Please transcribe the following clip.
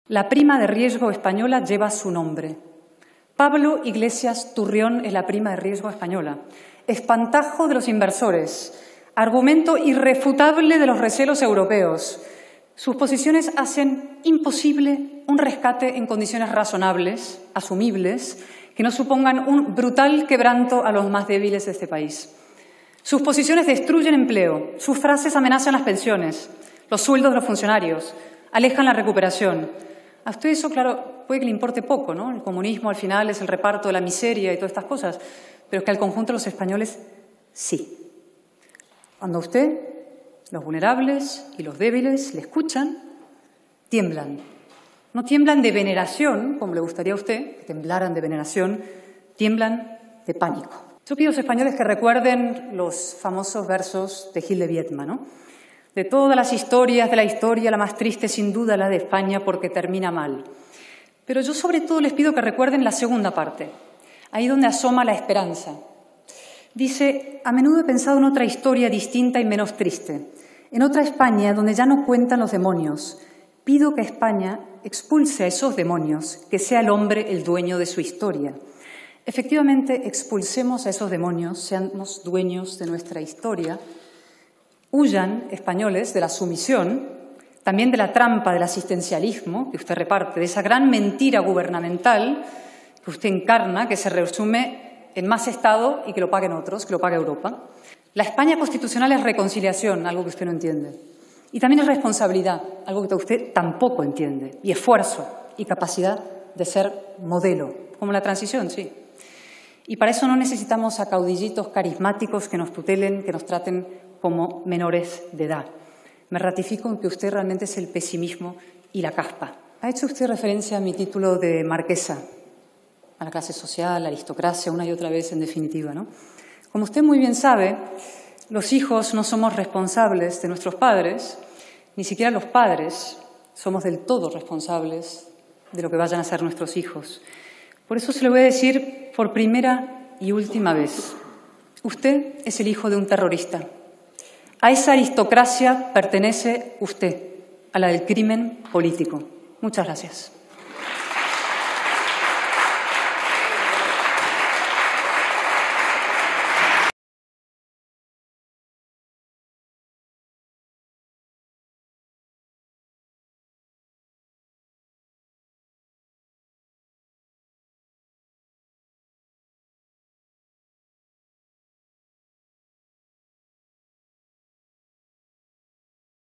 La prima de riesgo española lleva su nombre. Pablo Iglesias Turrión es la prima de riesgo española. Espantajo de los inversores. Argumento irrefutable de los recelos europeos. Sus posiciones hacen imposible un rescate en condiciones razonables, asumibles, que no supongan un brutal quebranto a los más débiles de este país. Sus posiciones destruyen empleo, sus frases amenazan las pensiones, los sueldos de los funcionarios, alejan la recuperación. A usted eso, claro, puede que le importe poco, ¿no? El comunismo al final es el reparto de la miseria y todas estas cosas, pero es que al conjunto de los españoles sí. Cuando a usted, los vulnerables y los débiles le escuchan, tiemblan. No tiemblan de veneración, como le gustaría a usted, que temblaran de veneración, tiemblan de pánico. Yo pido a los españoles que recuerden los famosos versos de Gil de Viedma, ¿no? De todas las historias de la historia, la más triste sin duda la de España porque termina mal. Pero yo sobre todo les pido que recuerden la segunda parte, ahí donde asoma la esperanza. Dice, a menudo he pensado en otra historia distinta y menos triste, en otra España donde ya no cuentan los demonios. Pido que España expulse a esos demonios, que sea el hombre el dueño de su historia. Efectivamente, expulsemos a esos demonios, seamos dueños de nuestra historia. Huyan, españoles, de la sumisión, también de la trampa del asistencialismo que usted reparte, de esa gran mentira gubernamental que usted encarna, que se resume en más Estado y que lo paguen otros, que lo pague Europa. La España constitucional es reconciliación, algo que usted no entiende. Y también es responsabilidad, algo que usted tampoco entiende. Y esfuerzo y capacidad de ser modelo, como la transición, sí. Y para eso no necesitamos a caudillitos carismáticos que nos tutelen, que nos traten como menores de edad. Me ratifico en que usted realmente es el pesimismo y la caspa. Ha hecho usted referencia a mi título de marquesa, a la clase social, a la aristocracia, una y otra vez en definitiva, ¿no? Como usted muy bien sabe, los hijos no somos responsables de nuestros padres, ni siquiera los padres somos del todo responsables de lo que vayan a ser nuestros hijos. Por eso se lo voy a decir por primera y última vez. Usted es el hijo de un terrorista. A esa aristocracia pertenece usted, a la del crimen político. Muchas gracias.